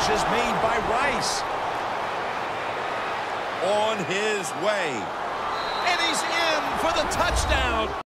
is made by Rice. On his way. And he's in for the touchdown.